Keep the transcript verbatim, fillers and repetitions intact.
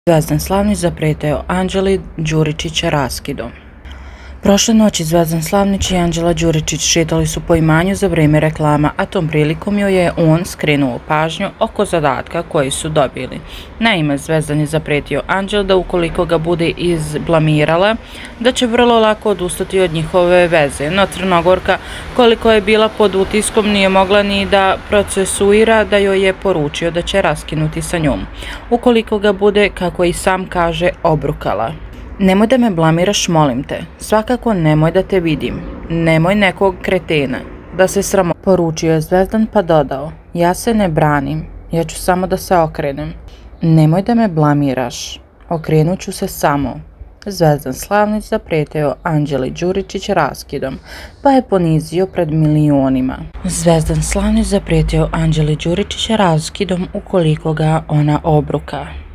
Zvezdan Slavnić zapretio Anđeli Đuričić raskidom. Prošle noći Zvezdan Slavnić i Anđela Đuričić šetali su po imanju za vrijeme reklama, a tom prilikom joj je on skrenuo pažnju oko zadatka koji su dobili. Naime, Zvezdan je zapretio Anđel da ukoliko ga bude izblamirala, da će vrlo lako odustati od njihove veze, no Crnogorka, koliko je bila pod utiskom, nije mogla ni da procesuira da joj je poručio da će raskinuti sa njom, ukoliko ga bude, kako i sam kaže, obrukala. Nemoj da me blamiraš, molim te. Svakako nemoj da te vidim. Nemoj nekog kretena. Da se sramo, poručio je Zvezdan pa dodao. Ja se ne branim. Ja ću samo da se okrenem. Nemoj da me blamiraš. Okrenut ću se samo. Zvezdan Slavnić zapretio Anđeli Đuričić raskidom, pa je ponizio pred milionima. Zvezdan Slavnić zapretio Anđeli Đuričić raskidom ukoliko ga ona obruka.